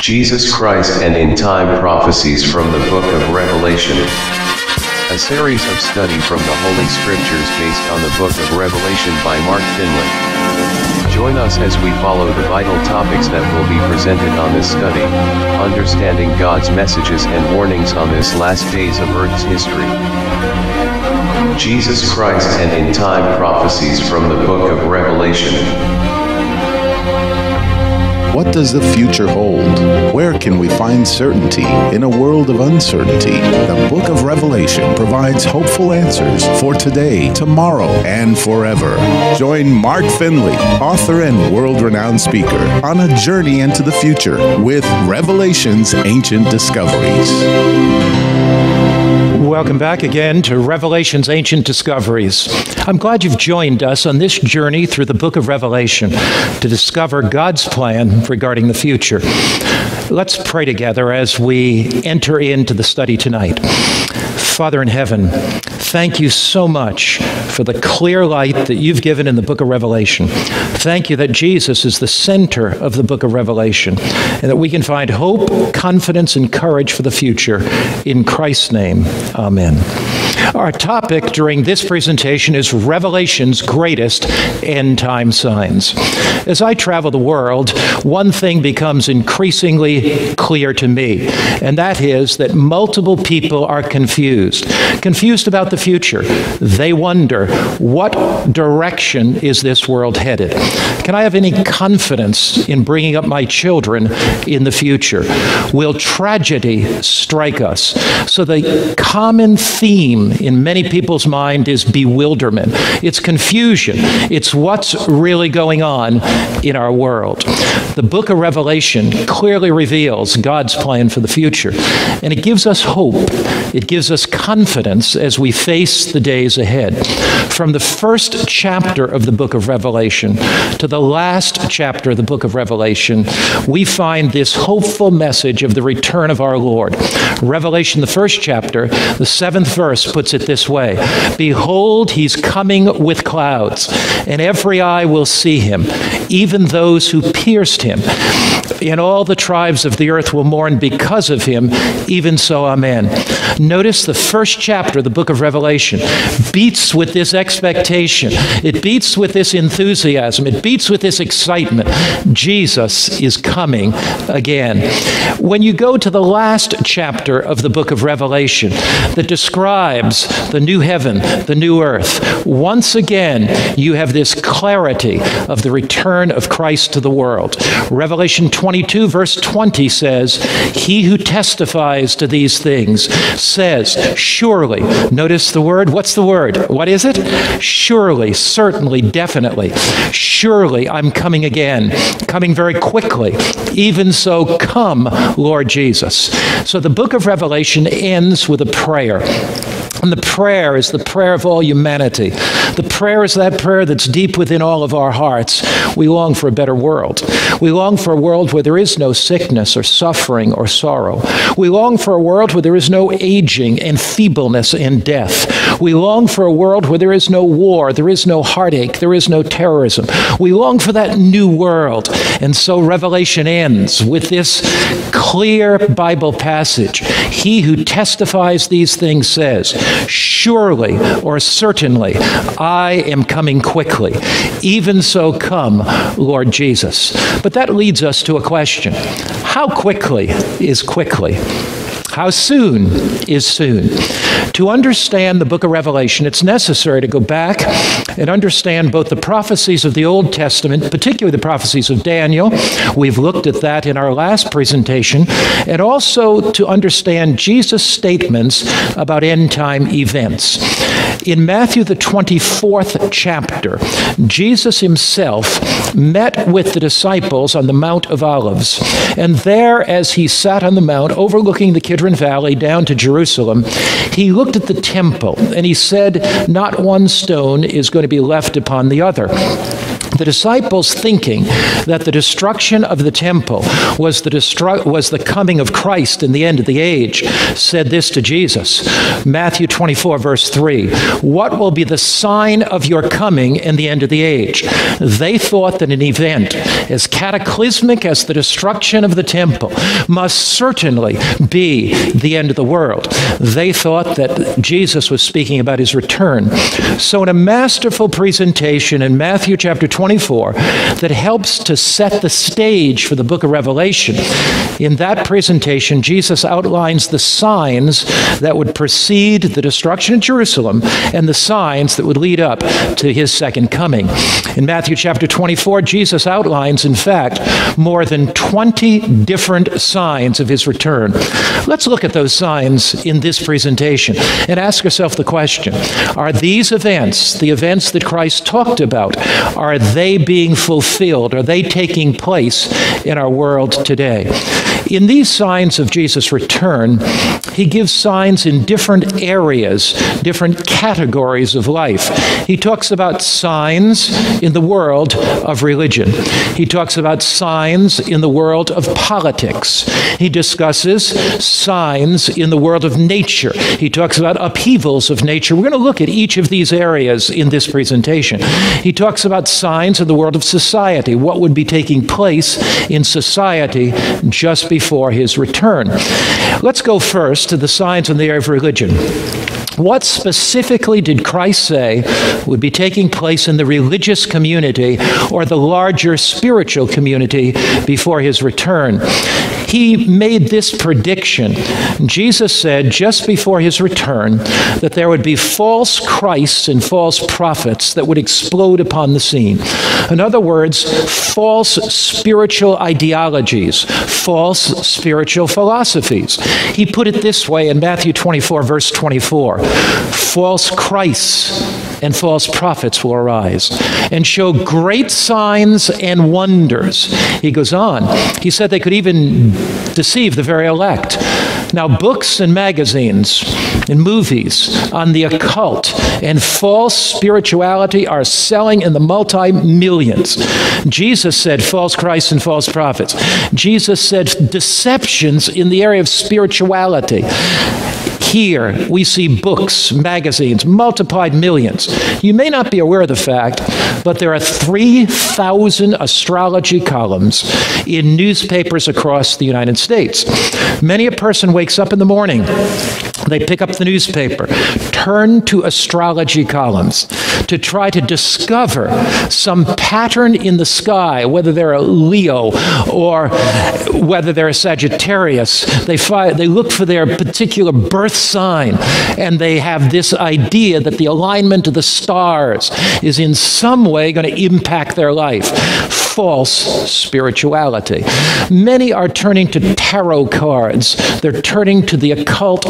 Jesus Christ and End-Time Prophecies from the Book of Revelation. A series of study from the Holy Scriptures based on the Book of Revelation by Mark Finley. Join us as we follow the vital topics that will be presented on this study, understanding God's messages and warnings on this last days of Earth's history. Jesus Christ and End-Time Prophecies from the Book of Revelation. What does the future hold? Where can we find certainty in a world of uncertainty? The Book of Revelation provides hopeful answers for today, tomorrow, and forever. Join Mark Finley, author and world-renowned speaker, on a journey into the future with Revelation's Ancient Discoveries. Welcome back again to Revelation's Ancient Discoveries. I'm glad you've joined us on this journey through the book of Revelation to discover God's plan regarding the future. Let's pray together as we enter into the study tonight. Father in heaven, thank you so much for the clear light that you've given in the book of Revelation. Thank you that Jesus is the center of the book of Revelation and that we can find hope, confidence, and courage for the future. In Christ's name, amen. Our topic during this presentation is Revelation's greatest end-time signs. As I travel the world, one thing becomes increasingly clear to me, and that is that multiple people are confused about the future. They wonder, what direction is this world headed? Can I have any confidence in bringing up my children in the future? Will tragedy strike us? So the common theme in many people's mind is bewilderment. It's confusion. It's what's really going on in our world. The book of Revelation clearly reveals God's plan for the future, and it gives us hope. It gives us confidence as we face the days ahead. From the first chapter of the book of Revelation to the last chapter of the book of Revelation, we find this hopeful message of the return of our Lord. Revelation, the first chapter, the 7th verse puts it this way: "Behold, he's coming with clouds, and every eye will see him, even those who pierced him. And all the tribes of the earth will mourn because of him, even so, amen." Notice the first chapter of the book of Revelation beats with this expectation. It beats with this enthusiasm. It beats with this excitement. Jesus is coming again. When you go to the last chapter of the book of Revelation that describes the new heaven, the new earth, once again you have this clarity of the return of Christ to the world. Revelation 22 verse 20 says, "He who testifies to these things says, surely," notice the word, what's the word? What is it? Surely, certainly, definitely. "Surely I'm coming again, coming very quickly. Even so, come, Lord Jesus." So the book of Revelation ends with a prayer. And the prayer is the prayer of all humanity. The prayer is that prayer that's deep within all of our hearts. We long for a better world. We long for a world where there is no sickness or suffering or sorrow. We long for a world where there is no aging and feebleness and death. We long for a world where there is no war, there is no heartache, there is no terrorism. We long for that new world. And so Revelation ends with this clear Bible passage. "He who testifies these things says, surely," or certainly, "I am coming quickly. Even so, come, Lord Jesus." But that leads us to a question. How quickly is quickly? How soon is soon? To understand the book of Revelation, it's necessary to go back and understand both the prophecies of the Old Testament, particularly the prophecies of Daniel. We've looked at that in our last presentation, and also to understand Jesus' statements about end-time events. In Matthew, the 24th chapter, Jesus himself met with the disciples on the Mount of Olives. And there, as he sat on the mount overlooking the Kidron Valley down to Jerusalem, he looked at the temple and he said, "Not one stone is going to be left upon the other." The disciples, thinking that the destruction of the temple was the coming of Christ in the end of the age, said this to Jesus. Matthew 24, verse 3, "What will be the sign of your coming in the end of the age?" They thought that an event as cataclysmic as the destruction of the temple must certainly be the end of the world. They thought that Jesus was speaking about his return. So in a masterful presentation in Matthew chapter 24 that helps to set the stage for the book of Revelation, in that presentation, Jesus outlines the signs that would precede the destruction of Jerusalem and the signs that would lead up to his second coming. In Matthew chapter 24, Jesus outlines, in fact, more than 20 different signs of his return. Let's look at those signs in this presentation and ask yourself the question, are these events, the events that Christ talked about, are they being fulfilled? Are they taking place in our world today? In these signs of Jesus' return, he gives signs in different areas, different categories of life. He talks about signs in the world of religion. He talks about signs in the world of politics. He discusses signs in the world of nature. He talks about upheavals of nature. We're going to look at each of these areas in this presentation. He talks about signs in the world of society, what would be taking place in society just before his return. Let's go first to the signs in the area of religion. What specifically did Christ say would be taking place in the religious community or the larger spiritual community before his return? He made this prediction. Jesus said just before his return that there would be false Christs and false prophets that would explode upon the scene. In other words, false spiritual ideologies, false spiritual philosophies. He put it this way in Matthew 24, verse 24. False Christs and false prophets will arise and show great signs and wonders. He goes on. He said they could even deceive the very elect. Now, books and magazines and movies on the occult and false spirituality are selling in the multi-millions. Jesus said false Christs and false prophets. Jesus said deceptions in the area of spirituality. Here, we see books, magazines, multiplied millions. You may not be aware of the fact, but there are 3,000 astrology columns in newspapers across the United States. Many a person wakes up in the morning, they pick up the newspaper, turn to astrology columns to try to discover some pattern in the sky, whether they're a Leo or whether they're a Sagittarius. They look for their particular birth sign, and they have this idea that the alignment of the stars is in some way going to impact their life. False spirituality. Many are turning to tarot cards. They're turning to the occult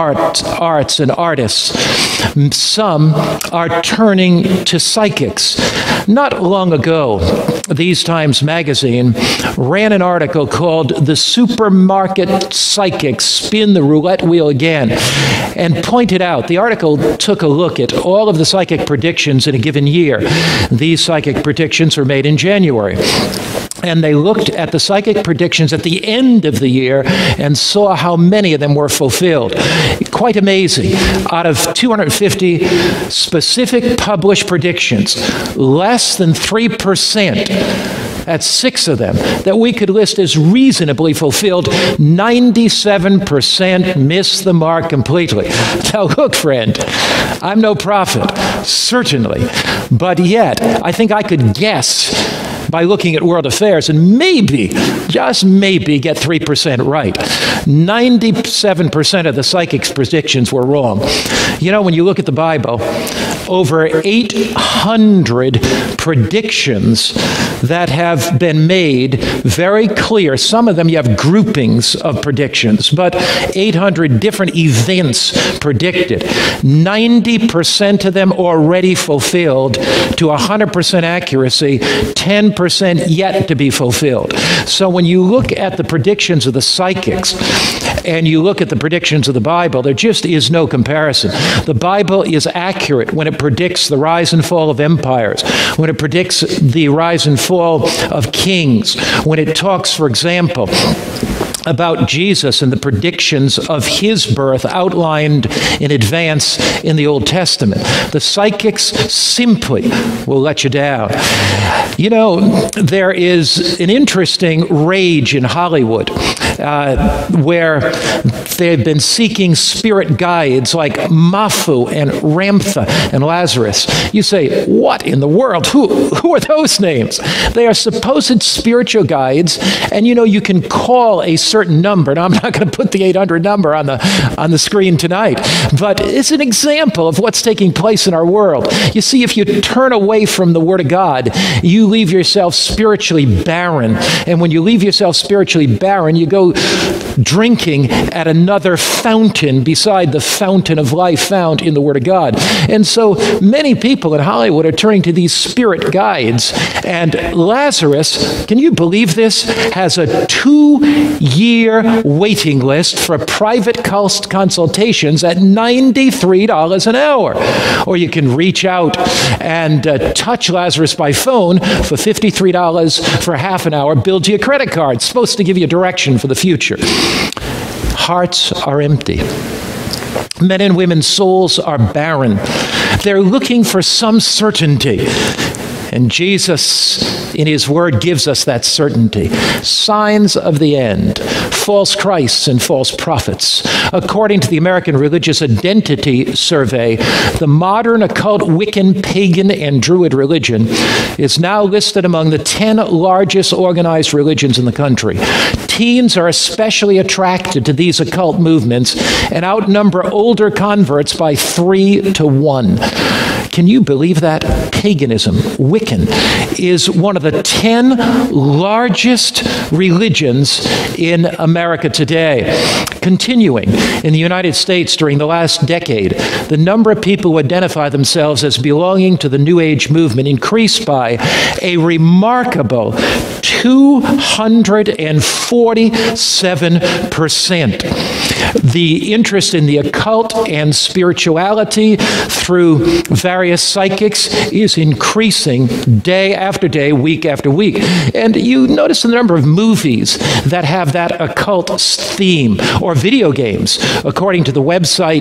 arts and artists. Some are turning to psychics. Not long ago, These Times magazine ran an article called "The Supermarket Psychics Spin the Roulette Wheel Again," and pointed out, the article took a look at all of the psychic predictions in a given year. These psychic predictions were made in January. And they looked at the psychic predictions at the end of the year and saw how many of them were fulfilled. Quite amazing. Out of 250 specific published predictions, less than 3%, that's 6 of them, that we could list as reasonably fulfilled. 97% missed the mark completely. Now look, friend, I'm no prophet, certainly, but yet I think I could guess by looking at world affairs and maybe, just maybe, get 3% right. 97% of the psychics' predictions were wrong. You know, when you look at the Bible, over 800 predictions that have been made very clear. Some of them you have groupings of predictions, but 800 different events predicted. 90% of them already fulfilled to 100% accuracy, 10% yet to be fulfilled. So when you look at the predictions of the psychics and you look at the predictions of the Bible, there just is no comparison. The Bible is accurate when it it predicts the rise and fall of empires, when it predicts the rise and fall of kings, when it talks, for example, about Jesus and the predictions of his birth outlined in advance in the Old Testament. The psychics simply will let you down. You know, there is an interesting rage in Hollywood where they've been seeking spirit guides like Mafu and Ramtha and Lazarus. You say, what in the world? Who are those names? They are supposed spiritual guides, and you know, you can call a certain number. Now, I'm not going to put the 800 number on the screen tonight, but it's an example of what's taking place in our world. You see, if you turn away from the Word of God, you leave yourself spiritually barren, and when you leave yourself spiritually barren, you go drinking at another fountain beside the fountain of life found in the Word of God. And so many people in Hollywood are turning to these spirit guides, and Lazarus, can you believe this, has a 2-year waiting list for private consultations at $93 an hour. Or you can reach out and touch Lazarus by phone for $53 for half an hour, build you a credit card. It's supposed to give you direction for the future. Hearts are empty. Men and women's souls are barren. They're looking for some certainty. And Jesus, in his word, gives us that certainty. Signs of the end, false Christs and false prophets. According to the American Religious Identity Survey, the modern occult, Wiccan, pagan, and Druid religion is now listed among the 10 largest organized religions in the country. Teens are especially attracted to these occult movements and outnumber older converts by 3 to 1. Can you believe that? Paganism, Wiccan, is one of the 10 largest religions in America today. Continuing, in the United States during the last decade, the number of people who identify themselves as belonging to the New Age movement increased by a remarkable 247%. The interest in the occult and spirituality through various psychics is increasing day after day, week after week. And you notice the number of movies that have that occult theme, or video games. According to the website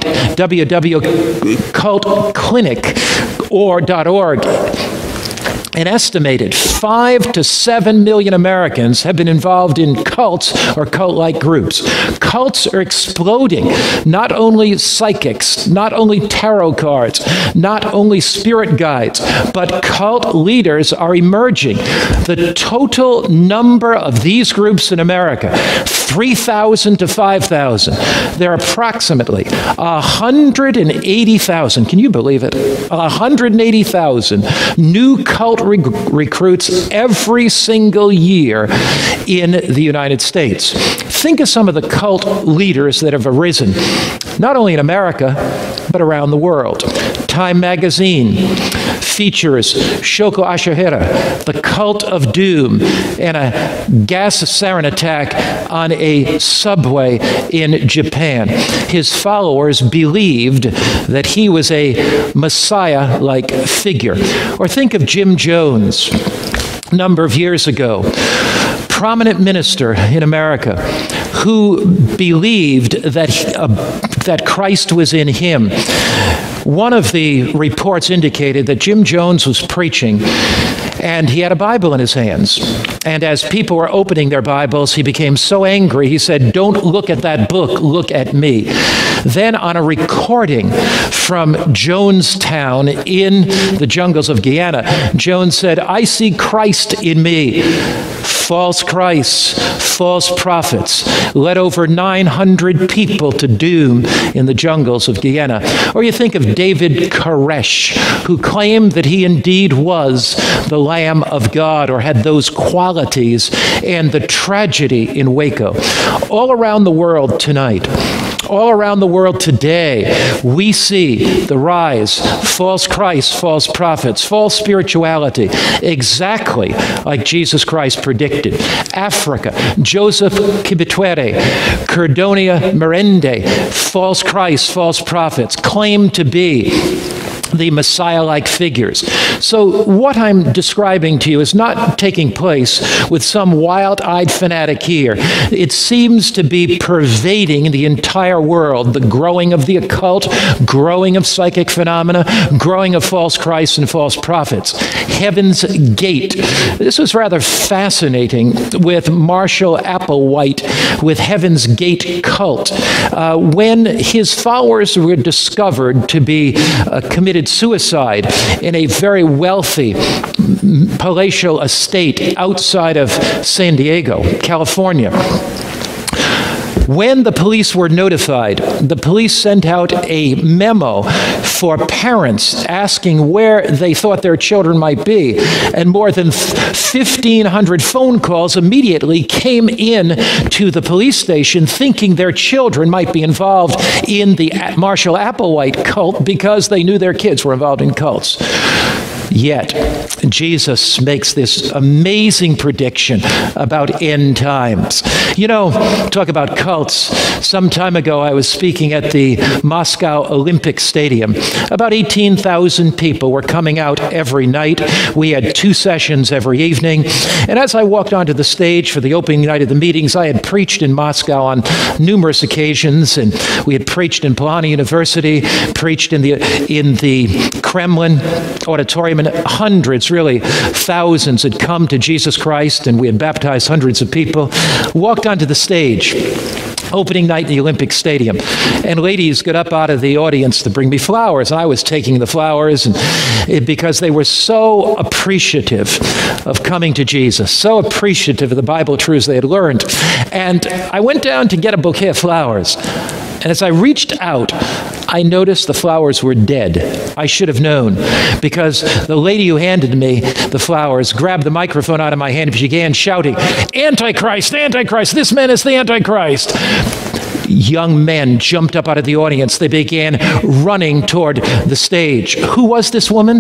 www.cultclinic.org, an estimated 5 to 7 million Americans have been involved in cults or cult-like groups. Cults are exploding. Not only psychics, not only tarot cards, not only spirit guides, but cult leaders are emerging. The total number of these groups in America, 3,000 to 5,000. There are approximately 180,000. Can you believe it? 180,000 new cult recruits every single year in the United States. Think of some of the cult leaders that have arisen, not only in America, but around the world. Time magazine features Shoko Asahara, the cult of doom, and a gas sarin attack on a subway in Japan. His followers believed that he was a Messiah-like figure. Or think of Jim Jones, a number of years ago, prominent minister in America who believed that Christ was in him. One of the reports indicated that Jim Jones was preaching, and he had a Bible in his hands. And as people were opening their Bibles, he became so angry, he said, "Don't look at that book, look at me." Then on a recording from Jonestown in the jungles of Guyana, Jones said, "I see Christ in me." False Christs, false prophets led over 900 people to doom in the jungles of Guyana. Or you think of David Koresh, who claimed that he indeed was the Lamb of God, or had those qualities, and the tragedy in Waco. All around the world tonight, all around the world today, we see the rise, false Christs, false prophets, false spirituality, exactly like Jesus Christ predicted. Africa, Joseph Kibitwere, Cordonia Merende, false Christs, false prophets, claim to be the Messiah-like figures. So what I'm describing to you is not taking place with some wild-eyed fanatic here. It seems to be pervading the entire world, the growing of the occult, growing of psychic phenomena, growing of false Christs and false prophets. Heaven's Gate. This was rather fascinating with Marshall Applewhite, with Heaven's Gate cult. When his followers were discovered to be committed suicide in a very wealthy palatial estate outside of San Diego, California. When the police were notified, the police sent out a memo for parents asking where they thought their children might be, and more than 1,500 phone calls immediately came in to the police station thinking their children might be involved in the Marshall Applewhite cult because they knew their kids were involved in cults. Yet, Jesus makes this amazing prediction about end times. You know, talk about cults. Some time ago, I was speaking at the Moscow Olympic Stadium. About 18,000 people were coming out every night. We had 2 sessions every evening. And as I walked onto the stage for the opening night of the meetings, I had preached in Moscow on numerous occasions, and we had preached in Polani University, preached in the Kremlin auditorium, and hundreds, really thousands, had come to Jesus Christ, and we had baptized hundreds of people. Walked onto the stage, opening night in the Olympic Stadium, and ladies got up out of the audience to bring me flowers, and I was taking the flowers because they were so appreciative of coming to Jesus, so appreciative of the Bible truths they had learned. And I went down to get a bouquet of flowers, and as I reached out, I noticed the flowers were dead. I should have known, because the lady who handed me the flowers grabbed the microphone out of my hand and she began shouting, "Antichrist, Antichrist, this man is the Antichrist." Young men jumped up out of the audience. They began running toward the stage. Who was this woman?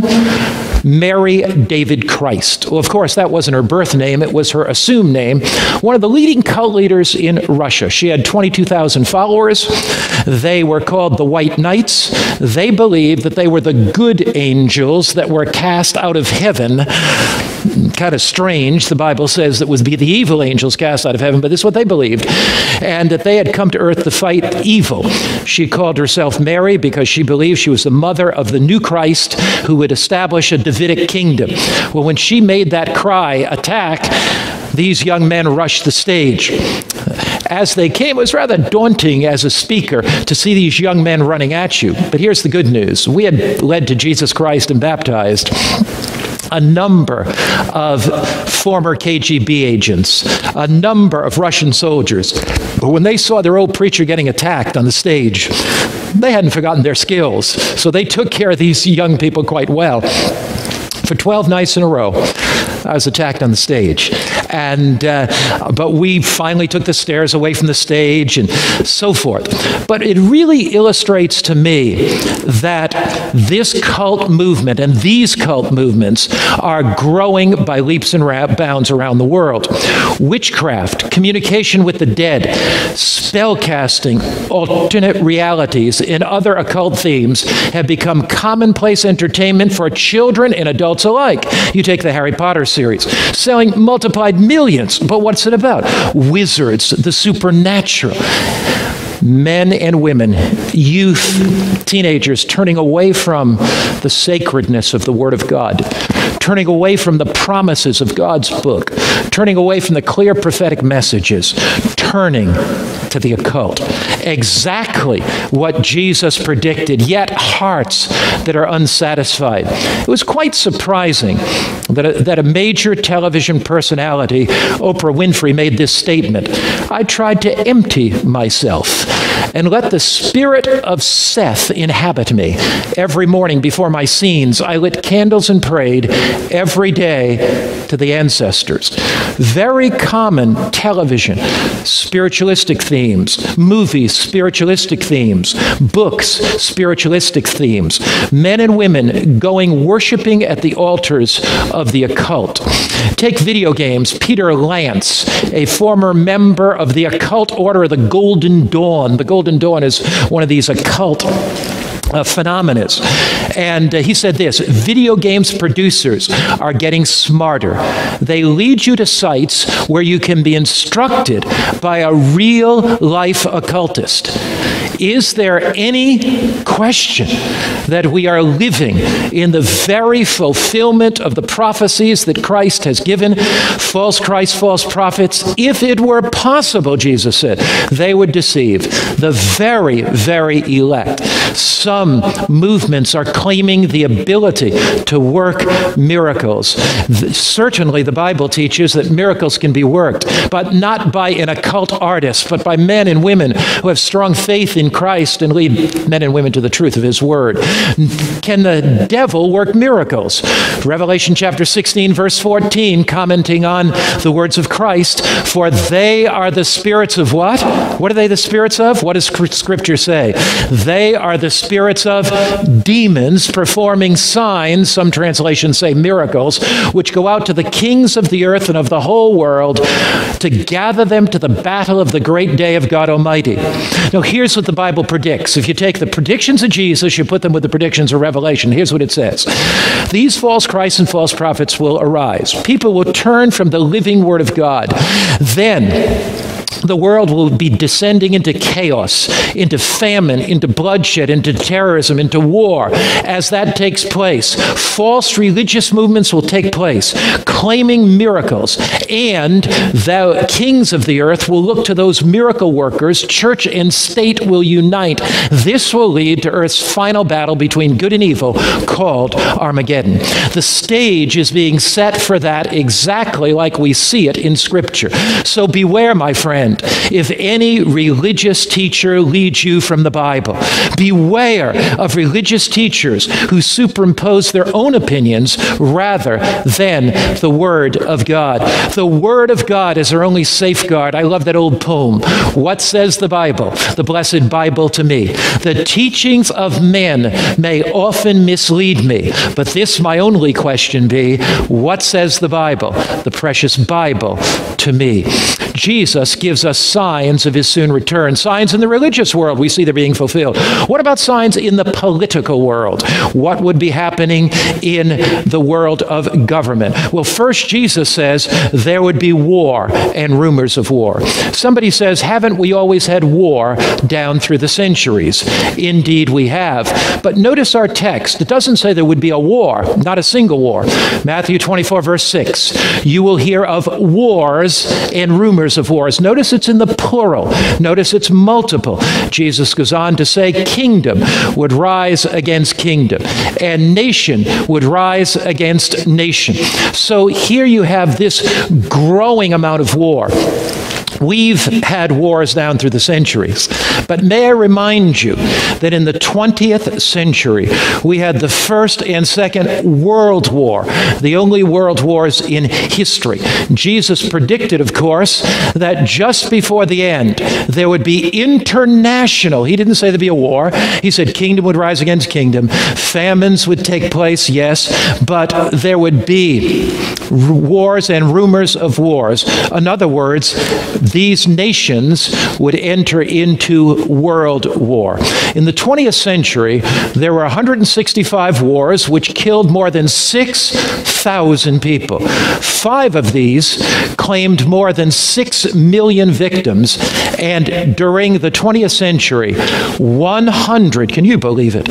Mary David Christ. Well, of course, that wasn't her birth name. It was her assumed name. One of the leading cult leaders in Russia. She had 22,000 followers. They were called the White Knights. They believed that they were the good angels that were cast out of heaven. Kind of strange. The Bible says that would be the evil angels cast out of heaven, but this is what they believed. And that they had come to earth to fight evil. She called herself Mary because she believed she was the mother of the new Christ who would establish a Davidic kingdom. Well, when she made that cry, attack, these young men rushed the stage. As they came, it was rather daunting as a speaker to see these young men running at you. But here's the good news. We had led to Jesus Christ and baptized a number of former KGB agents, a number of Russian soldiers. But when they saw their old preacher getting attacked on the stage, they hadn't forgotten their skills. So they took care of these young people quite well. For 12 nights in a row, I was attacked on the stage. But we finally took the stairs away from the stage and so forth. But it really illustrates to me that this cult movement and these cult movements are growing by leaps and bounds around the world. Witchcraft, communication with the dead, spellcasting, alternate realities, and other occult themes have become commonplace entertainment for children and adults alike. You take the Harry Potter series, selling multiplied millions. But what's it about? Wizards, the supernatural. Men and women, youth, teenagers turning away from the sacredness of the Word of God, turning away from the promises of God's book, turning away from the clear prophetic messages, turning to the occult. Exactly what Jesus predicted, yet hearts that are unsatisfied. It was quite surprising that a major television personality, Oprah Winfrey, made this statement. I tried to empty myself and let the spirit of Seth inhabit me. Every morning before my scenes, I lit candles and prayed every day to the ancestors. Very common television, spiritualistic themes, movies, spiritualistic themes, books, spiritualistic themes, men and women going worshiping at the altars of the occult. Take video games. Peter Lance, a former member of the occult order of the Golden Dawn. The Golden Dawn is one of these occult phenomena. And he said this: video games producers are getting smarter. They lead you to sites where you can be instructed by a real-life occultist. Is there any question that we are living in the very fulfillment of the prophecies that Christ has given? False Christ, false prophets, if it were possible, Jesus said, they would deceive the very, very elect. Some movements are claiming the ability to work miracles. Certainly the Bible teaches that miracles can be worked, but not by an occult artist, but by men and women who have strong faith in Christ and lead men and women to the truth of his word. Can the devil work miracles? Revelation chapter 16, verse 14, commenting on the words of Christ, for they are the spirits of what? What are they the spirits of? What does Scripture say? They are the spirits of demons performing signs, some translations say miracles, which go out to the kings of the earth and of the whole world to gather them to the battle of the great day of God Almighty. Now, here's what the Bible predicts. If you take the predictions of Jesus, you put them with the predictions of Revelation. Here's what it says. These false Christs and false prophets will arise. People will turn from the living word of God. Then the world will be descending into chaos, into famine, into bloodshed, into terrorism, into war. As that takes place, false religious movements will take place, claiming miracles, and the kings of the earth will look to those miracle workers. Church and state will unite. This will lead to Earth's final battle between good and evil, called Armageddon. The stage is being set for that exactly like we see it in Scripture. So beware, my friend. If any religious teacher leads you from the Bible, beware of religious teachers who superimpose their own opinions rather than the Word of God. The Word of God is our only safeguard. I love that old poem. What says the Bible? The blessed Bible to me. The teachings of men may often mislead me, but this my only question be, what says the Bible? The precious Bible to me. Jesus gives us signs of his soon return. Signs in the religious world, we see they're being fulfilled. What about signs in the political world? What would be happening in the world of government? Well, first, Jesus says there would be war and rumors of war. Somebody says, haven't we always had war down through the centuries? Indeed, we have. But notice our text. It doesn't say there would be a war, not a single war. Matthew 24, verse 6. You will hear of wars and rumors of wars. Notice it's in the plural. Notice it's multiple. Jesus goes on to say kingdom would rise against kingdom, and nation would rise against nation. So here you have this growing amount of war. We've had wars down through the centuries, but may I remind you that in the 20th century, we had the First and Second World War, the only world wars in history. Jesus predicted, of course, that just before the end, there would be international, he didn't say there'd be a war, he said kingdom would rise against kingdom, famines would take place, yes, but there would be wars and rumors of wars. In other words, these nations would enter into world war. In the 20th century, there were 165 wars which killed more than 6,000 people. 5 of these claimed more than 6 million victims, and during the 20th century, 100, can you believe it,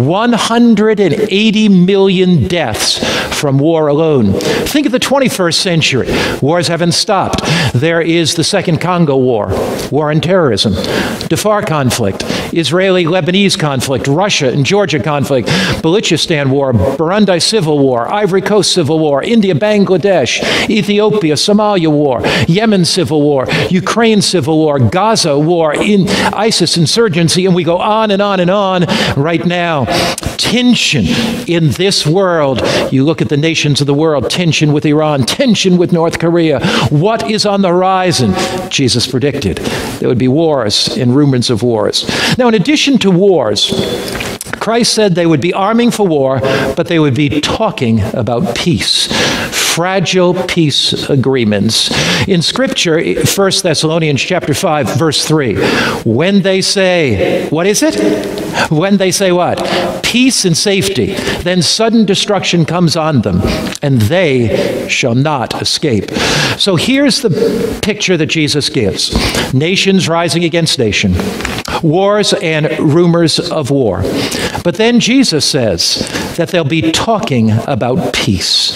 180 million deaths from war alone. Think of the 21st century. Wars haven't stopped. There is the Second Congo War, war on terrorism, Darfur conflict, Israeli-Lebanese conflict, Russia and Georgia conflict, Balochistan War, Burundi Civil War, Ivory Coast Civil War, India-Bangladesh, Ethiopia, Somalia War, Yemen Civil War, Ukraine Civil War, Gaza War, ISIS insurgency, and we go on and on and on. Right now, tension in this world. You look at the nations of the world, tension with Iran, tension with North Korea. What is on the horizon? Jesus predicted there would be wars and rumors of wars. Now, in addition to wars, Christ said they would be arming for war, but they would be talking about peace. Fragile peace agreements. In Scripture, 1 Thessalonians chapter 5, verse 3, when they say, what is it? When they say what? Peace and safety. Then sudden destruction comes on them, and they shall not escape. So here's the picture that Jesus gives. Nations rising against nation. Wars and rumors of war. But then Jesus says that they'll be talking about peace.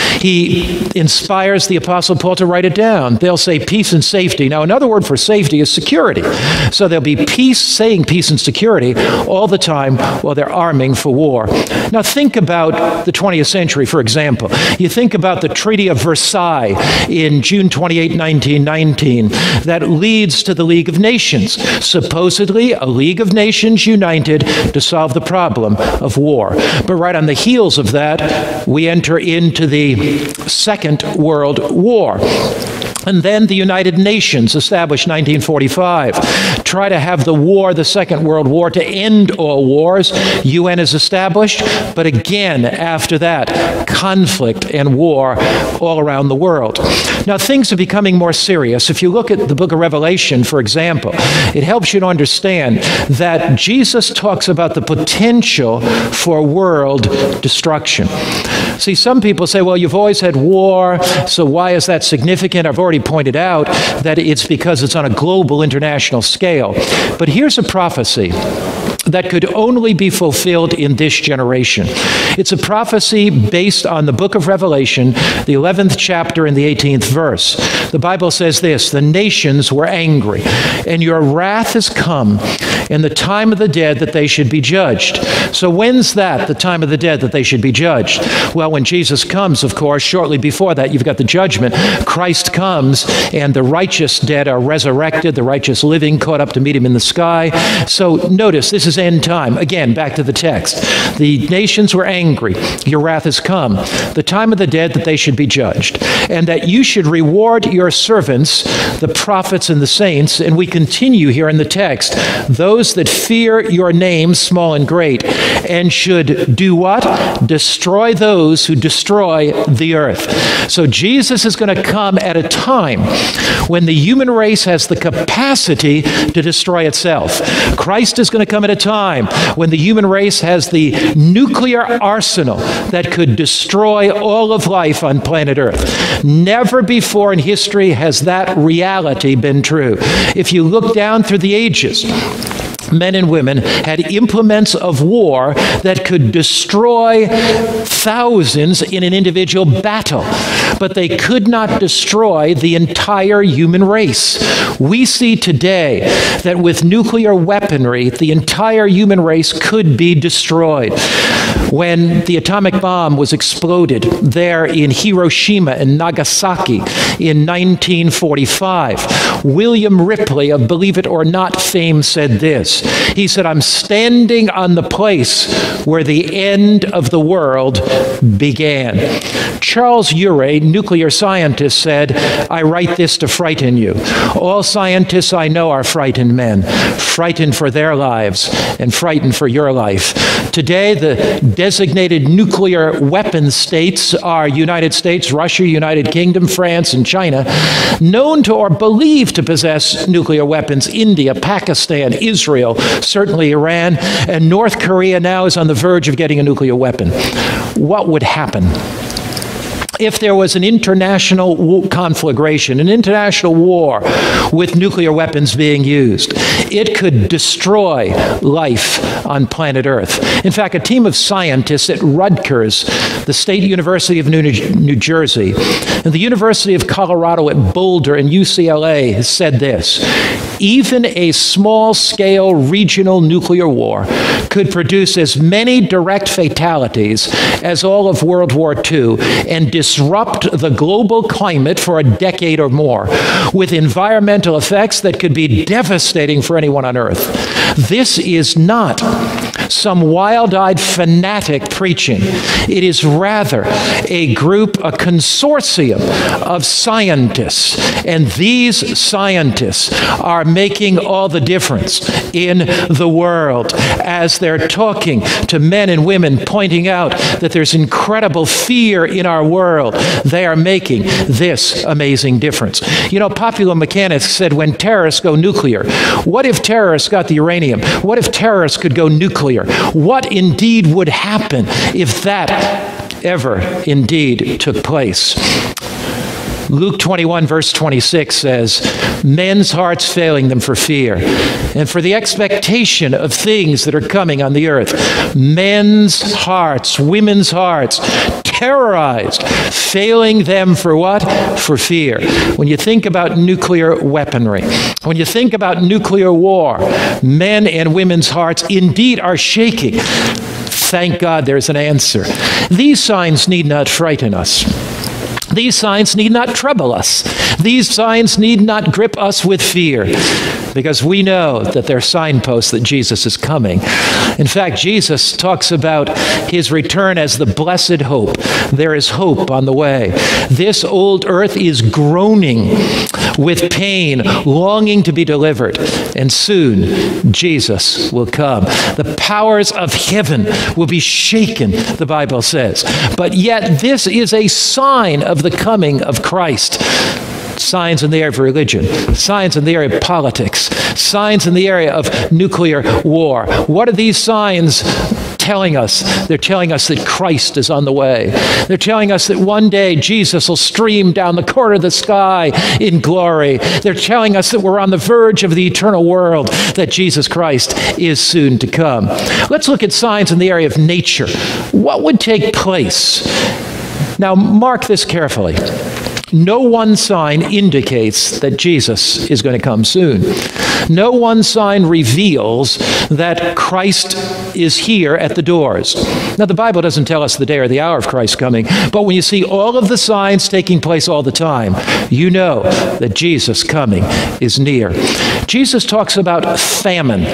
He inspires the Apostle Paul to write it down. They'll say peace and safety. Now, another word for safety is security. So there'll be peace, saying peace and security all the time while they're arming for war. Now, think about the 20th century, for example. You think about the Treaty of Versailles in June 28, 1919, that leads to the League of Nations. Supposedly, a League of Nations united to solve the problem of war. But right on the heels of that, we enter into the Second World War. And then the United Nations, established 1945, try to have the war, the Second World War, to end all wars. UN is established, but again, after that, conflict and war all around the world. Now, things are becoming more serious. If you look at the book of Revelation, for example, it helps you to understand that Jesus talks about the potential for world destruction. See, some people say, well, you've always had war, so why is that significant? I've already pointed out that it's because it's on a global international scale. But here's a prophecy that could only be fulfilled in this generation. It's a prophecy based on the book of Revelation, the 11th chapter and the 18th verse. The Bible says this, the nations were angry, and your wrath is come, and the time of the dead that they should be judged. So when's that, the time of the dead that they should be judged? Well, when Jesus comes, of course, shortly before that, you've got the judgment. Christ comes, and the righteous dead are resurrected, the righteous living caught up to meet him in the sky. So notice, this is end time. Again, back to the text. The nations were angry. Your wrath has come. The time of the dead that they should be judged. And that you should reward your servants, the prophets and the saints. And we continue here in the text. Those that fear your name, small and great. And should do what? Destroy those who destroy the earth. So Jesus is going to come at a time when the human race has the capacity to destroy itself. Christ is going to come at a time when the human race has the nuclear arsenal that could destroy all of life on planet Earth. Never before in history has that reality been true. If you look down through the ages, men and women had implements of war that could destroy thousands in an individual battle, but they could not destroy the entire human race. We see today that with nuclear weaponry, the entire human race could be destroyed. When the atomic bomb was exploded there in Hiroshima and Nagasaki in 1945, William Ripley of Believe It or Not fame said this. He said, I'm standing on the place where the end of the world began. Charles Urey, nuclear scientist, said, I write this to frighten you. All scientists I know are frightened men, frightened for their lives and frightened for your life. Today, the designated nuclear weapon states are United States, Russia, United Kingdom, France, and China, known to or believed to possess nuclear weapons. India, Pakistan, Israel, certainly Iran, and North Korea now is on the verge of getting a nuclear weapon. What would happen if there was an international conflagration, an international war with nuclear weapons being used? It could destroy life on planet Earth. In fact, a team of scientists at Rutgers, the State University of New Jersey, and the University of Colorado at Boulder and UCLA has said this: even a small-scale regional nuclear war could produce as many direct fatalities as all of World War II and disrupt the global climate for a decade or more, with environmental effects that could be devastating for anyone on Earth. This is not some wild-eyed fanatic preaching. It is rather a consortium of scientists, and these scientists are making all the difference in the world as they're talking to men and women, pointing out that there's incredible fear in our world. They are making this amazing difference. You know, popular mechanics said when terrorists go nuclear, what if terrorists got the uranium? What if terrorists could go nuclear? What indeed would happen if that ever indeed took place? Luke 21, verse 26 says, men's hearts failing them for fear and for the expectation of things that are coming on the earth. Men's hearts, women's hearts, terrorized, failing them for what? For fear. When you think about nuclear weaponry, when you think about nuclear war, men and women's hearts indeed are shaking. Thank God there's an answer. These signs need not frighten us. These signs need not trouble us. These signs need not grip us with fear, because we know that they're signposts that Jesus is coming. In fact, Jesus talks about his return as the blessed hope. There is hope on the way. This old earth is groaning with pain, longing to be delivered, and soon Jesus will come. The powers of heaven will be shaken, the Bible says. But yet this is a sign of the coming of Christ. Signs in the area of religion, signs in the area of politics, signs in the area of nuclear war. What are these signs telling us? They're telling us that Christ is on the way. They're telling us that one day Jesus will stream down the corner of the sky in glory. They're telling us that we're on the verge of the eternal world, that Jesus Christ is soon to come. Let's look at signs in the area of nature. What would take place? Now, mark this carefully. No one sign indicates that Jesus is going to come soon. No one sign reveals that Christ is here at the doors. Now, the Bible doesn't tell us the day or the hour of Christ's coming, but when you see all of the signs taking place all the time, you know that Jesus' coming is near. Jesus talks about famine.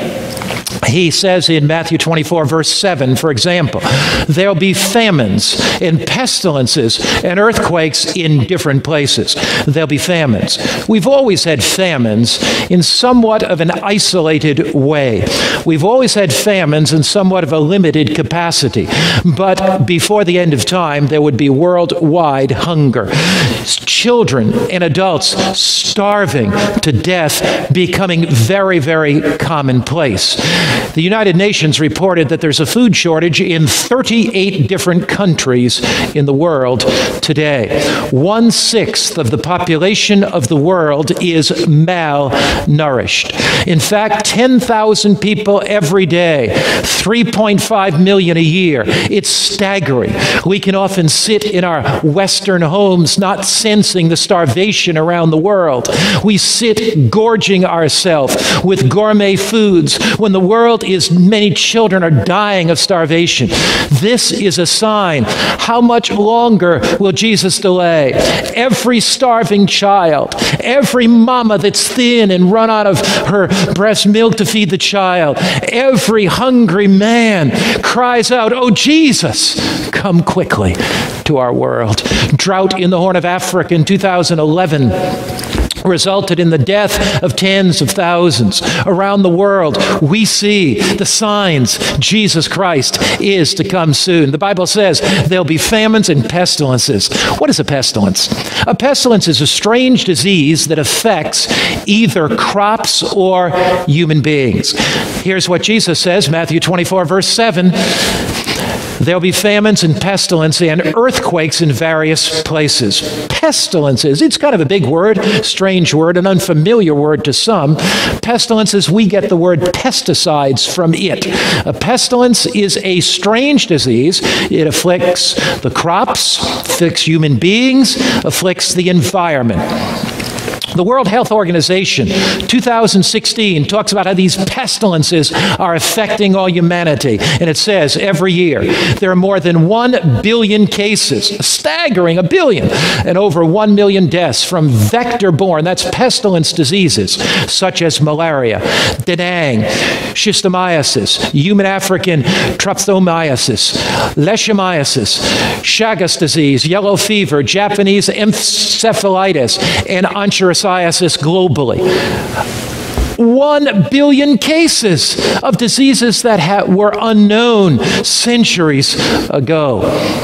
He says in Matthew 24, verse 7, for example, there'll be famines and pestilences and earthquakes in different places. There'll be famines. We've always had famines in somewhat of an isolated way. We've always had famines in somewhat of a limited capacity. But before the end of time, there would be worldwide hunger. Children and adults starving to death, becoming very, very commonplace. The United Nations reported that there's a food shortage in 38 different countries in the world today. 1/6 of the population of the world is malnourished. In fact, 10,000 people every day, 3.5 million a year. It's staggering. We can often sit in our Western homes not sensing the starvation around the world. We sit gorging ourselves with gourmet foods when the world is, many children are dying of starvation. This is a sign. How much longer will Jesus delay? Every starving child, every mama that's thin and run out of her breast milk to feed the child, every hungry man cries out, "Oh, Jesus, come quickly to our world." Drought in the Horn of Africa in 2011 resulted in the death of tens of thousands. Around the world, we see the signs Jesus Christ is to come soon. The Bible says there'll be famines and pestilences. What is a pestilence? A pestilence is a strange disease that affects either crops or human beings. Here's what Jesus says, Matthew 24, verse 7. There'll be famines and pestilence and earthquakes in various places. Pestilences, it's kind of a big word, strange word, an unfamiliar word to some. Pestilences, we get the word pesticides from it. A pestilence is a strange disease. It afflicts the crops, afflicts human beings, afflicts the environment. The World Health Organization, 2016, talks about how these pestilences are affecting all humanity. And it says every year there are more than 1 billion cases, a staggering 1 billion, and over 1 million deaths from vector-borne, that's pestilence diseases, such as malaria, dengue, schistosomiasis, human African trypanosomiasis, leishmaniasis, Chagas disease, yellow fever, Japanese encephalitis, and onchocerciasis globally. 1 billion cases of diseases that were unknown centuries ago.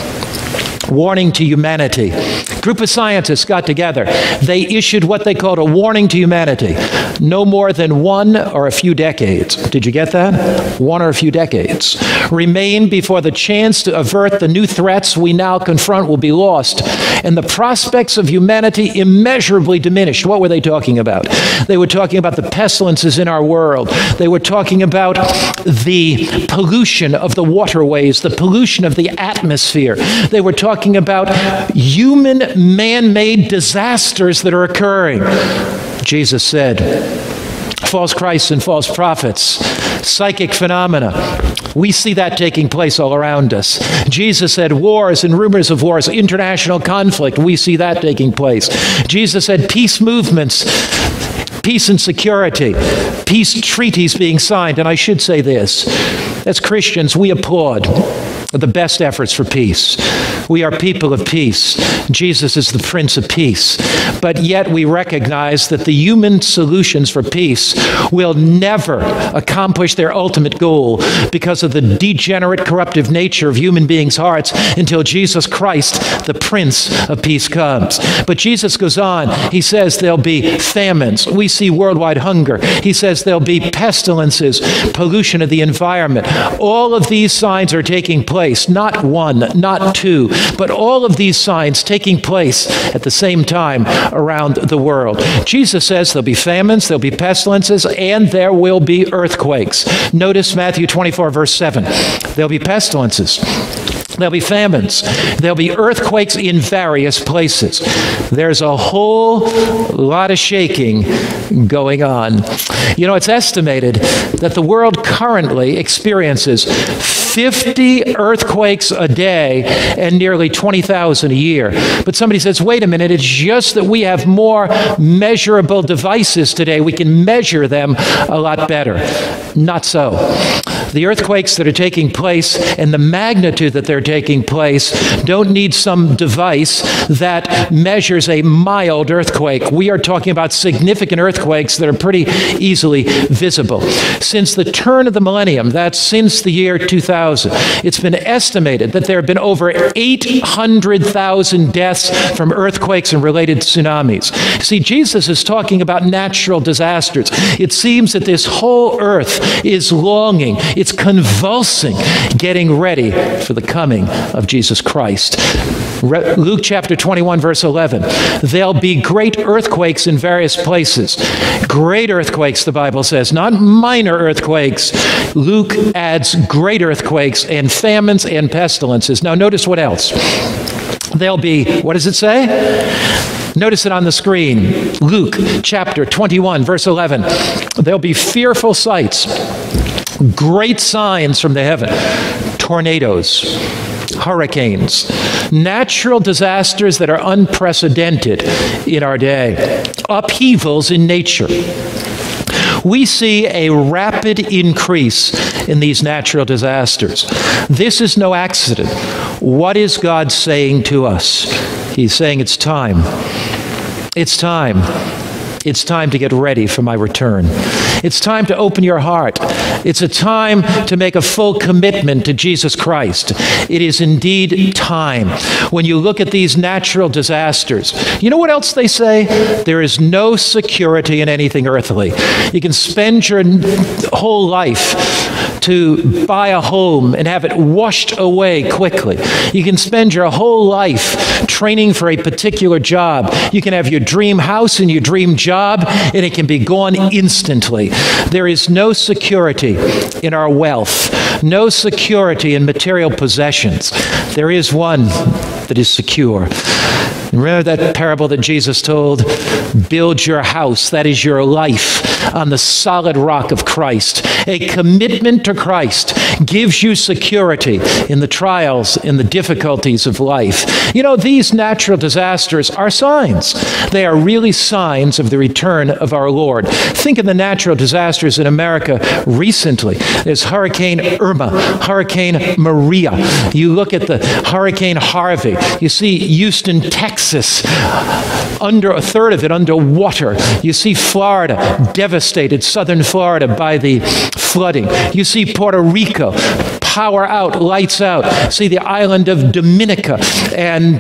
Warning to humanity. A group of scientists got together. They issued what they called a warning to humanity. No more than 1 or a few decades. Did you get that? 1 or a few decades. Remain before the chance to avert the new threats we now confront will be lost, and the prospects of humanity immeasurably diminished. What were they talking about? They were talking about the pestilences in our world. They were talking about the pollution of the waterways, the pollution of the atmosphere. They were talking about human man-made disasters that are occurring. Jesus said, false Christs and false prophets, psychic phenomena. We see that taking place all around us. Jesus said wars and rumors of wars, international conflict. We see that taking place. Jesus said peace movements, peace and security, peace treaties being signed. And I should say this, as Christians, we applaud the best efforts for peace. We are people of peace. Jesus is the Prince of Peace. But yet we recognize that the human solutions for peace will never accomplish their ultimate goal because of the degenerate, corruptive nature of human beings' hearts until Jesus Christ, the Prince of Peace, comes. But Jesus goes on. He says there'll be famines. We see worldwide hunger. He says there'll be pestilences, pollution of the environment. All of these signs are taking place. Not 1, not 2, but all of these signs taking place at the same time around the world. Jesus says there'll be famines, there'll be pestilences, and there will be earthquakes. Notice Matthew 24, verse 7. There'll be pestilences. There'll be famines. There'll be earthquakes in various places. There's a whole lot of shaking going on. You know, it's estimated that the world currently experiences 50 earthquakes a day and nearly 20,000 a year. But somebody says, wait a minute, it's just that we have more measurable devices today. We can measure them a lot better. Not so. The earthquakes that are taking place and the magnitude that they're taking place don't need some device that measures a mild earthquake. We are talking about significant earthquakes that are pretty easily visible. Since the turn of the millennium, that's since the year 2000, it's been estimated that there have been over 800,000 deaths from earthquakes and related tsunamis. See, Jesus is talking about natural disasters. It seems that this whole earth is longing, it's convulsing, getting ready for the coming of Jesus Christ. Luke chapter 21, verse 11. There'll be great earthquakes in various places. Great earthquakes, the Bible says, not minor earthquakes. Luke adds great earthquakes and famines and pestilences. Now notice what else. There'll be, what does it say? Notice it on the screen. Luke chapter 21, verse 11. There'll be fearful sights, great signs from the heaven, tornadoes, hurricanes, natural disasters that are unprecedented in our day, upheavals in nature. We see a rapid increase in these natural disasters. This is no accident. What is God saying to us? He's saying it's time. It's time. It's time to get ready for my return. It's time to open your heart. It's a time to make a full commitment to Jesus Christ. It is indeed time. When you look at these natural disasters, you know what else they say? There is no security in anything earthly. You can spend your whole life to buy a home and have it washed away quickly. You can spend your whole life training for a particular job. You can have your dream house and your dream job, and it can be gone instantly. There is no security in our wealth, no security in material possessions. There is one that is secure. Remember that parable that Jesus told? Build your house, that is your life, on the solid rock of Christ. A commitment to Christ gives you security in the trials, in the difficulties of life. You know, these natural disasters are signs. They are really signs of the return of our Lord. Think of the natural disasters in America recently. There's Hurricane Irma, Hurricane Maria. You look at the Hurricane Harvey. You see Houston, Texas, under a third of it underwater. You see Florida, devastated, southern Florida, by the flooding. You see Puerto Rico, power out, lights out. See the island of Dominica and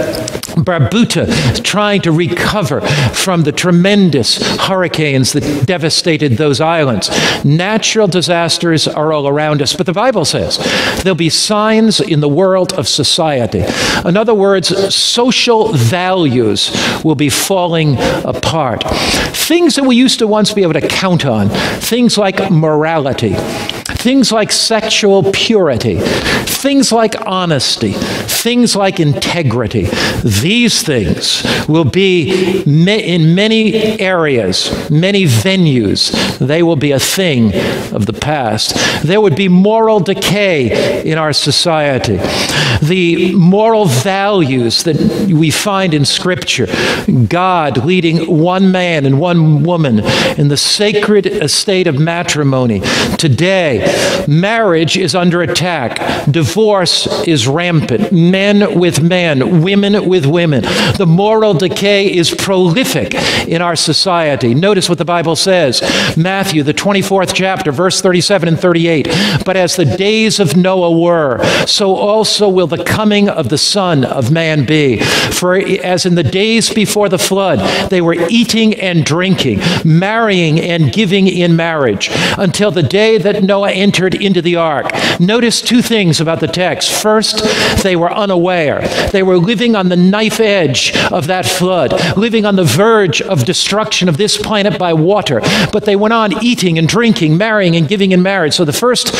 Barbuda trying to recover from the tremendous hurricanes that devastated those islands. Natural disasters are all around us, but the Bible says there'll be signs in the world of society. In other words, social values will be falling apart. Things that we used to once be able to count on, things like morality, things like sexual purity, things like honesty, things like integrity. These things will be in many areas, many venues. They will be a thing of the past. There would be moral decay in our society. The moral values that we find in Scripture, God leading one man and one woman in the sacred estate of matrimony. Today, marriage is under attack. Divorce is rampant. Men with men, women with women. The moral decay is prolific in our society. Notice what the Bible says. Matthew, the 24th chapter, verse 37 and 38. But as the days of Noah were, so also will the coming of the Son of Man be. For as in the days before the flood, they were eating and drinking, marrying and giving in marriage, until the day that Noah entered into the ark. Notice two things about the text. First, they were unaware. They were living on the knife edge of that flood, living on the verge of destruction of this planet by water. But they went on eating and drinking, marrying and giving in marriage. So the first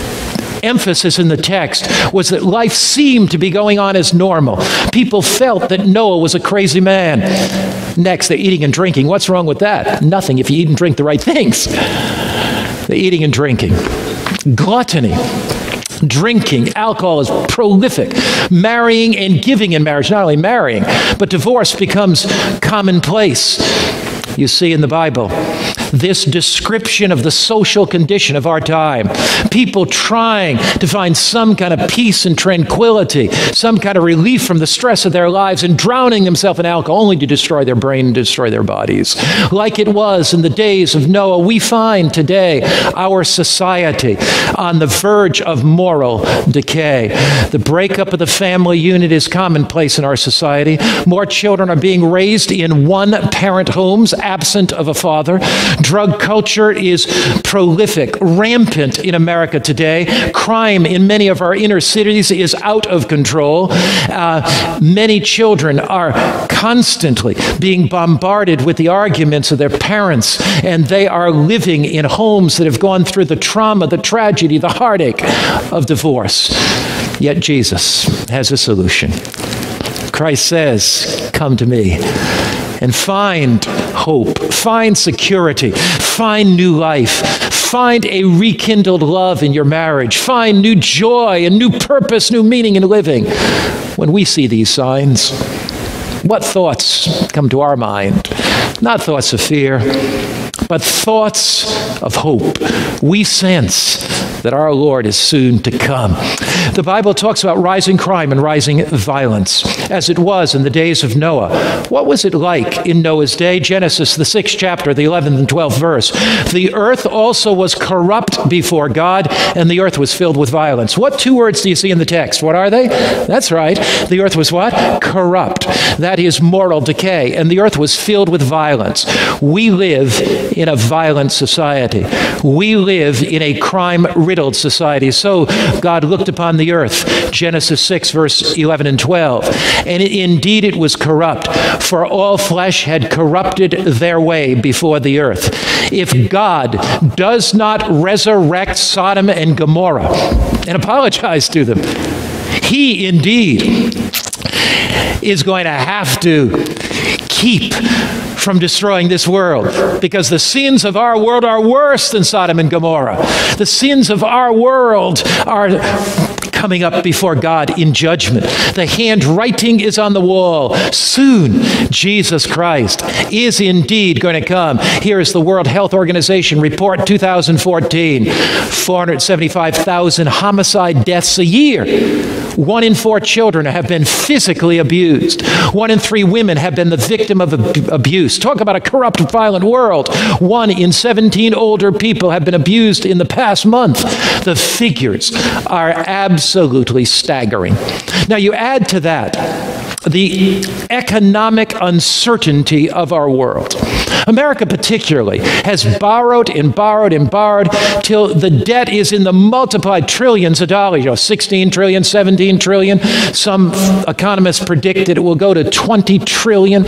emphasis in the text was that life seemed to be going on as normal. People felt that Noah was a crazy man. Next, they're eating and drinking. What's wrong with that? Nothing if you eat and drink the right things. They're eating and drinking. Gluttony. Drinking, alcohol is prolific. Marrying and giving in marriage, not only marrying, but divorce becomes commonplace. You see in the Bible this description of the social condition of our time. People trying to find some kind of peace and tranquility, some kind of relief from the stress of their lives, and drowning themselves in alcohol only to destroy their brain and destroy their bodies. Like it was in the days of Noah, we find today our society on the verge of moral decay. The breakup of the family unit is commonplace in our society. More children are being raised in one-parent homes, absent of a father. Drug culture is prolific, rampant in America today. Crime in many of our inner cities is out of control. Many children are constantly being bombarded with the arguments of their parents, and they are living in homes that have gone through the trauma, the tragedy, the heartache of divorce. Yet Jesus has a solution. Christ says, "Come to me and find hope, find security, find new life, find a rekindled love in your marriage, find new joy and new purpose, new meaning in living." When we see these signs, what thoughts come to our mind? Not thoughts of fear, but thoughts of hope. We sense that our Lord is soon to come. The Bible talks about rising crime and rising violence, as it was in the days of Noah. What was it like in Noah's day? Genesis, the 6th chapter, the 11th and 12th verse. The earth also was corrupt before God, and the earth was filled with violence. What two words do you see in the text? What are they? That's right. The earth was what? Corrupt. That is moral decay, and the earth was filled with violence. We live in a violent society. We live in a crime-riddled society. So God looked upon the earth, Genesis 6, verse 11 and 12. And indeed it was corrupt, for all flesh had corrupted their way before the earth. If God does not resurrect Sodom and Gomorrah and apologize to them, he indeed is going to have to keep from destroying this world, because the sins of our world are worse than Sodom and Gomorrah. The sins of our world are coming up before God in judgment. The handwriting is on the wall. Soon, Jesus Christ is indeed going to come. Here is the World Health Organization report 2014. 475,000 homicide deaths a year. 1 in 4 children have been physically abused. 1 in 3 women have been the victim of abuse. Talk about a corrupt, violent world. 1 in 17 older people have been abused in the past month. The figures are absolutely staggering. Now you add to that the economic uncertainty of our world. America particularly has borrowed and borrowed and borrowed till the debt is in the multiplied trillions of dollars, 16 trillion, 17 trillion. Some economists predict that it will go to 20 trillion.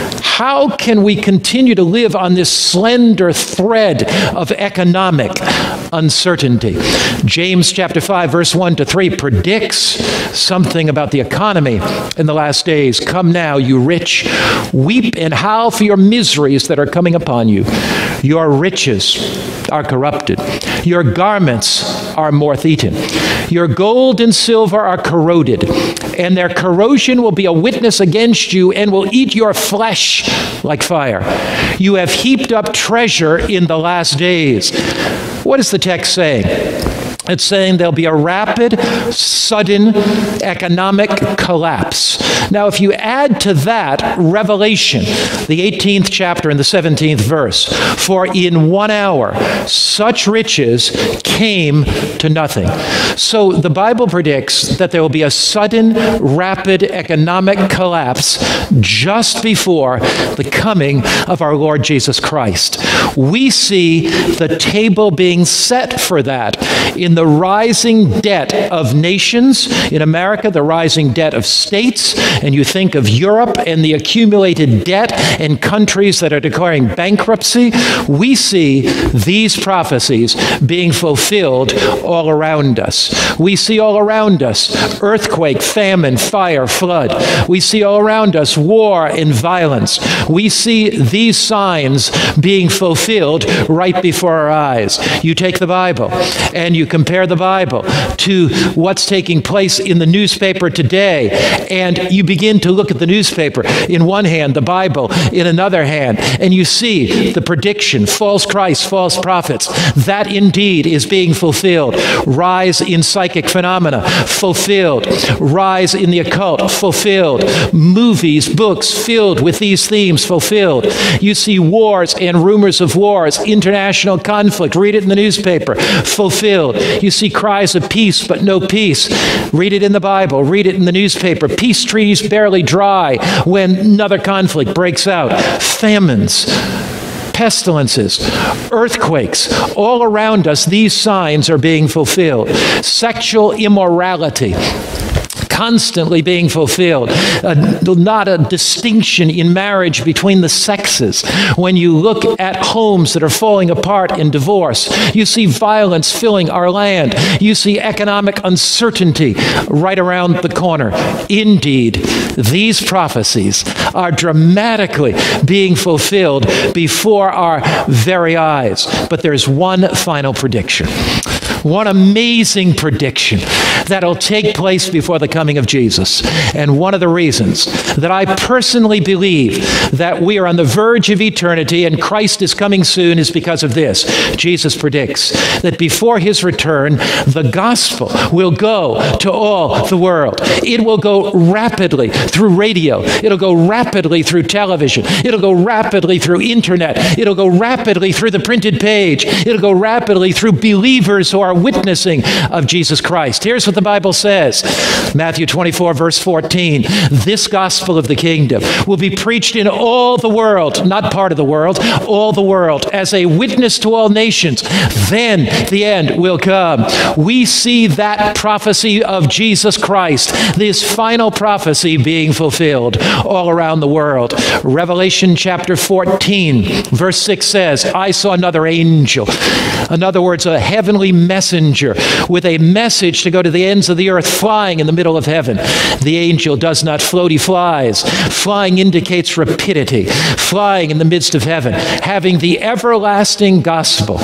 How can we continue to live on this slender thread of economic uncertainty? James chapter 5, verse 1 to 3 predicts something about the economy in the last days. Come now, you rich, weep and howl for your miseries that are coming upon you. Your riches are corrupted. Your garments are moth-eaten. Your gold and silver are corroded, and their corrosion will be a witness against you and will eat your flesh like fire. You have heaped up treasure in the last days. What is the text saying? It's saying there'll be a rapid, sudden economic collapse. Now, if you add to that Revelation, the 18th chapter and the 17th verse, for in 1 hour such riches came to nothing. So the Bible predicts that there will be a sudden, rapid economic collapse just before the coming of our Lord Jesus Christ. We see the table being set for that in the rising debt of nations. In America, the rising debt of states, and you think of Europe and the accumulated debt and countries that are declaring bankruptcy. We see these prophecies being fulfilled all around us. We see all around us earthquake, famine, fire, flood. We see all around us war and violence. We see these signs being fulfilled right before our eyes. You take the Bible and you compare the Bible to what's taking place in the newspaper today, and you begin to look at the newspaper in one hand, the Bible in another hand, and you see the prediction, false Christ, false prophets. That indeed is being fulfilled. Rise in psychic phenomena, fulfilled. Rise in the occult, fulfilled. Movies, books filled with these themes, fulfilled. You see wars and rumors of wars, international conflict. Read it in the newspaper, fulfilled. You see cries of peace, but no peace. Read it in the Bible, read it in the newspaper. Peace treaties barely dry when another conflict breaks out. Famines, pestilences, earthquakes, all around us, these signs are being fulfilled. Sexual immorality, constantly being fulfilled. Not a distinction in marriage between the sexes. When you look at homes that are falling apart in divorce, you see violence filling our land. You see economic uncertainty right around the corner. Indeed, these prophecies are dramatically being fulfilled before our very eyes. But there's one final prediction. One amazing prediction that'll take place before the coming of Jesus. And one of the reasons that I personally believe that we are on the verge of eternity and Christ is coming soon is because of this. Jesus predicts that before his return, the gospel will go to all the world. It will go rapidly through radio. It'll go rapidly through television. It'll go rapidly through internet. It'll go rapidly through the printed page. It'll go rapidly through believers who are witnessing of Jesus Christ. Here's what the Bible says. Matthew 24, verse 14. This gospel of the kingdom will be preached in all the world, not part of the world, all the world, as a witness to all nations. Then the end will come. We see that prophecy of Jesus Christ, this final prophecy being fulfilled all around the world. Revelation chapter 14, verse 6 says, I saw another angel In other words, a heavenly messenger with a message to go to the ends of the earth, flying in the middle of heaven. The angel does not float, he flies. Flying indicates rapidity. Flying in the midst of heaven, having the everlasting gospel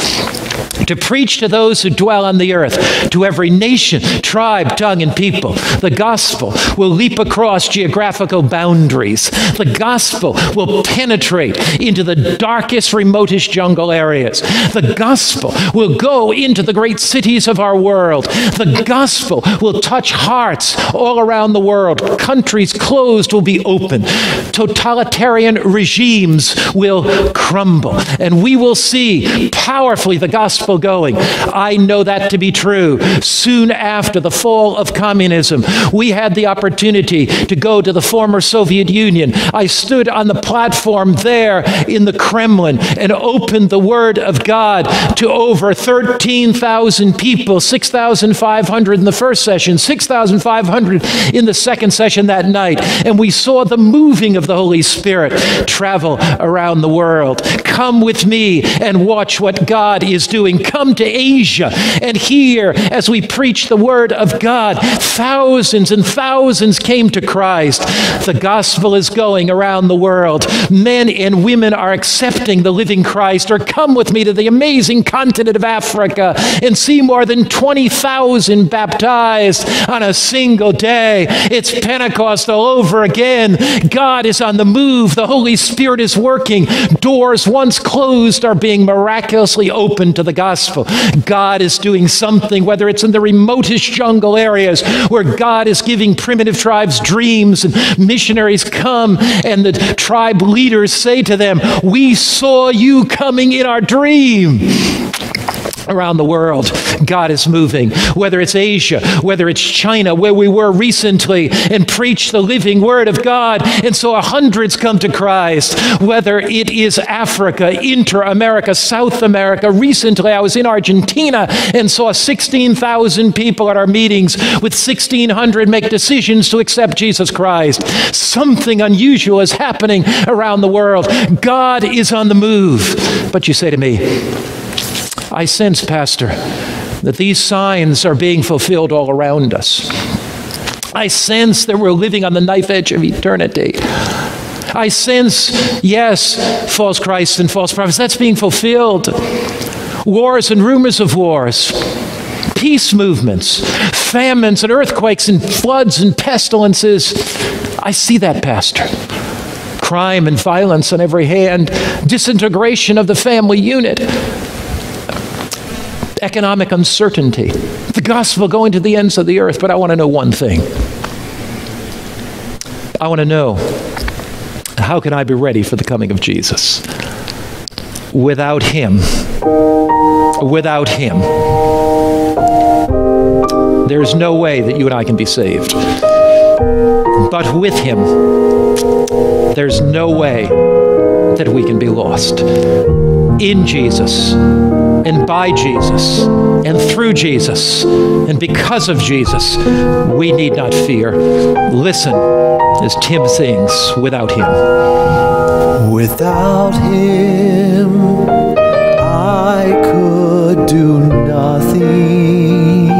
to preach to those who dwell on the earth, to every nation, tribe, tongue, and people. The gospel will leap across geographical boundaries. The gospel will penetrate into the darkest, remotest jungle areas. The gospel will go into the great cities of our world. The gospel will touch hearts all around the world. Countries closed will be open. Totalitarian regimes will crumble. And we will see powerfully the gospel going. I know that to be true. Soon after the fall of communism, we had the opportunity to go to the former Soviet Union. I stood on the platform there in the Kremlin and opened the Word of God to over 13,000 people, 6,500 in the first session, 6,500 in the second session that night. And we saw the moving of the Holy Spirit travel around the world. Come with me and watch what God is doing. Come to Asia and hear as we preach the Word of God. Thousands and thousands came to Christ. The gospel is going around the world. Men and women are accepting the living Christ. Or come with me to the amazing continent of Africa and see more than 20,000 baptized on a single day. It's Pentecost all over again. God is on the move. The Holy Spirit is working. Doors once closed are being miraculously opened to the gospel. God is doing something, whether it's in the remotest jungle areas where God is giving primitive tribes dreams, and missionaries come and the tribe leaders say to them, "We saw you coming in our dream." Around the world, God is moving. Whether it's Asia, whether it's China, where we were recently and preached the living Word of God and saw hundreds come to Christ. Whether it is Africa, Inter-America, South America. Recently, I was in Argentina and saw 16,000 people at our meetings, with 1,600 make decisions to accept Jesus Christ. Something unusual is happening around the world. God is on the move. But you say to me, I sense, Pastor, that these signs are being fulfilled all around us. I sense that we're living on the knife edge of eternity. I sense, yes, false Christs and false prophets. That's being fulfilled. Wars and rumors of wars. Peace movements. Famines and earthquakes and floods and pestilences. I see that, Pastor. Crime and violence on every hand. Disintegration of the family unit. Economic uncertainty, the gospel going to the ends of the earth. But I want to know one thing. I want to know, how can I be ready for the coming of Jesus? Without Him, there's no way that you and I can be saved. But with Him, there's no way that we can be lost. In Jesus, and by Jesus, and through Jesus, and because of Jesus, we need not fear. Listen as Tim sings, without Him. Without Him, I could do nothing.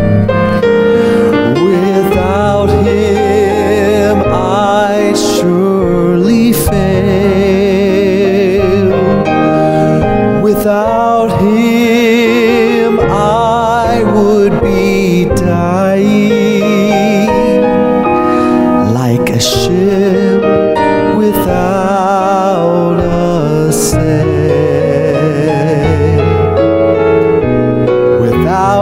Without Him, I surely fail. Without Him, I would be dying like a ship without a sail. Without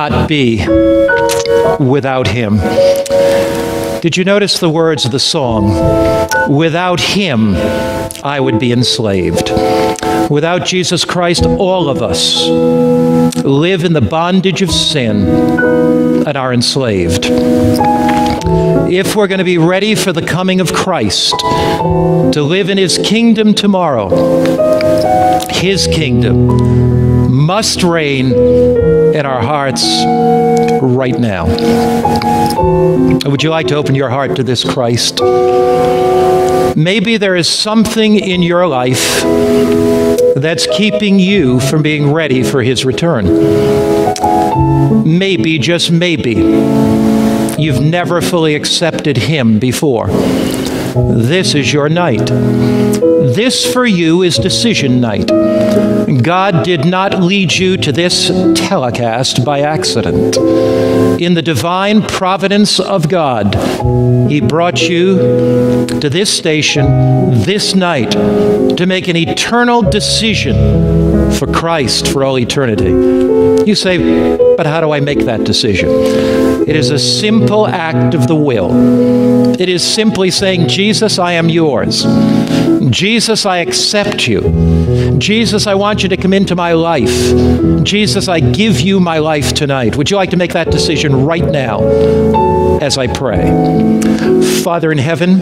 not be without him. Did you notice the words of the song? Without him, I would be enslaved. Without Jesus Christ, all of us live in the bondage of sin and are enslaved. If we're going to be ready for the coming of Christ, to live in his kingdom tomorrow, his kingdom must reign in our hearts right now. Would you like to open your heart to this Christ? Maybe there is something in your life that's keeping you from being ready for his return. Maybe, just maybe, you've never fully accepted him before. This is your night. This for you is decision night. God did not lead you to this telecast by accident. In the divine providence of God, he brought you to this station this night to make an eternal decision for Christ for all eternity. You say, but how do I make that decision? It is a simple act of the will. It is simply saying, Jesus, I am yours. Jesus, I accept you. Jesus, I want you to come into my life. Jesus, I give you my life tonight. Would you like to make that decision right now as I pray? Father in heaven,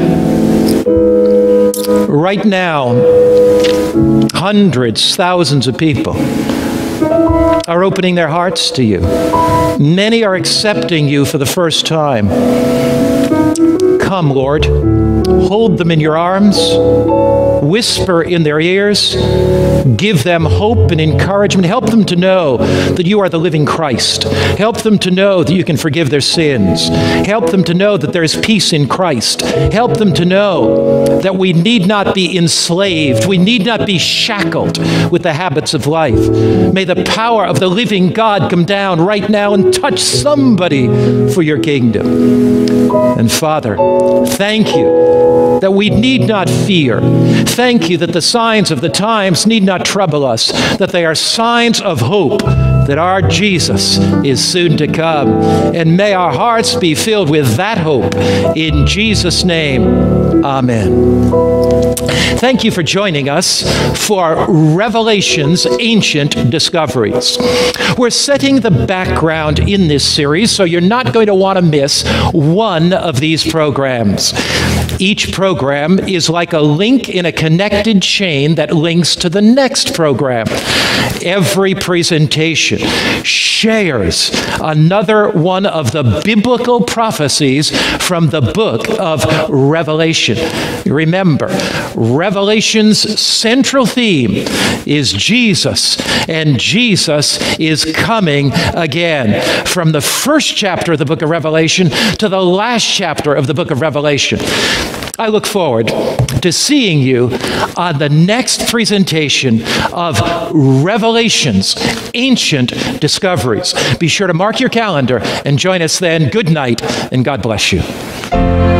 right now, hundreds, thousands of people are opening their hearts to you. Many are accepting you for the first time. Come, Lord, hold them in your arms, whisper in their ears, give them hope and encouragement. Help them to know that you are the living Christ. Help them to know that you can forgive their sins. Help them to know that there is peace in Christ. Help them to know that we need not be enslaved. We need not be shackled with the habits of life. May the power of the living God come down right now and touch somebody for your kingdom. And Father, thank you that we need not fear. Thank you that the signs of the times need not trouble us, that they are signs of hope, that our Jesus is soon to come. And may our hearts be filled with that hope. In Jesus' name, amen. Thank you for joining us for Revelation's Ancient Discoveries. We're setting the background in this series, so you're not going to want to miss one of these programs. Each program is like a link in a connected chain that links to the next program. Every presentation shares another one of the biblical prophecies from the book of Revelation. Remember, Revelation's central theme is Jesus, and Jesus is coming again. From the first chapter of the book of Revelation to the last chapter of the book of Revelation. I look forward to seeing you on the next presentation of Revelation's Ancient Discoveries. Be sure to mark your calendar and join us then. Good night, and God bless you.